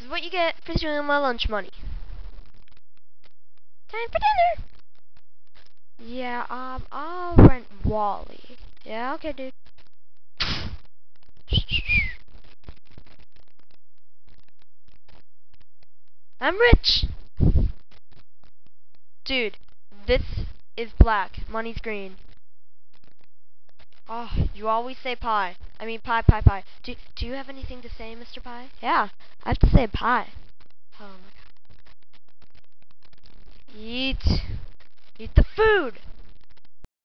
is what you get for stealing my lunch money. Time for dinner. Yeah, I'll rent Wally. Yeah, okay, dude. I'm rich. Dude, this is black. Money's green. Oh, you always say pie. I mean pie, pie, pie. Do you have anything to say, Mr. Pie? Yeah, I have to say pie. Oh my god. Eat. Eat the food.